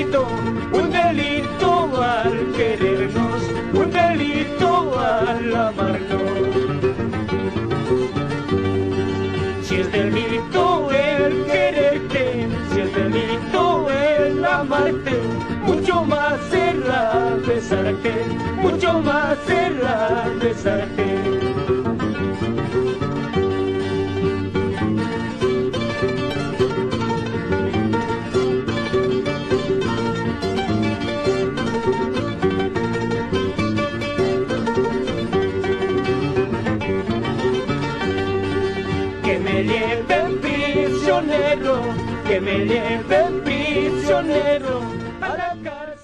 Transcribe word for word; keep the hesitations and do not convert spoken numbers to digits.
delito, un delito al querernos, un delito al amarnos. Si es delito el quererte, si es delito el amarte, mucho más será besarte, mucho más será besarte. Que me lleven prisionero, que me lleven prisionero a la cárcel.